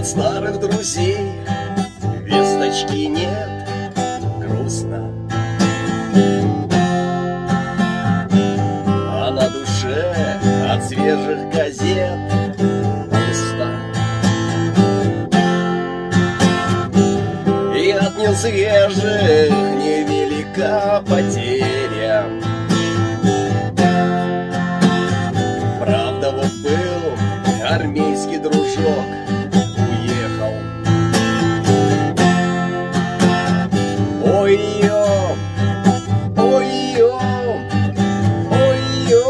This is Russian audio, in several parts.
От старых друзей весточки нет, грустно. А на душе от свежих газет пусто. И от несвежих невелика потеря. Правда, вот был армейский дружок, уехал. Ой-ё, ой-ё, ой-ё,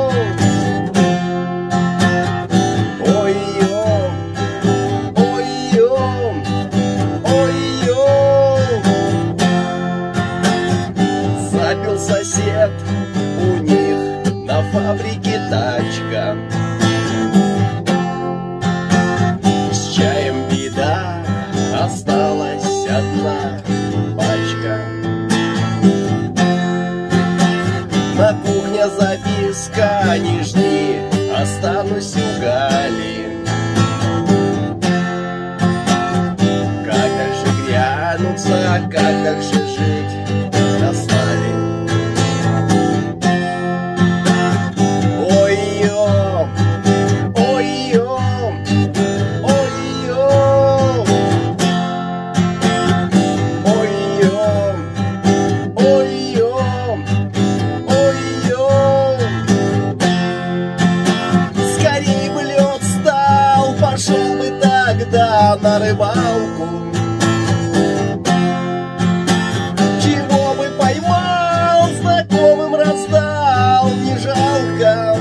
ой-ё, ой-ё, ой-ё. Запил сосед у них на фабрике тачка. С чаем беда, осталась одна пачка. На кухне записка: не жди, останусь у Гали. Как же грянуться, как же жить, достали. Ой-ё, ой-ё, ой-ё, ой-ё, ой-ё, ой-ё. Скорей бы лед стал, пошел бы тогда на рыбалку. Чего бы поймал, знакомым раздал, не жалко.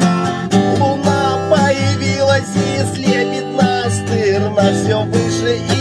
Луна появилась и слепит настырно все выше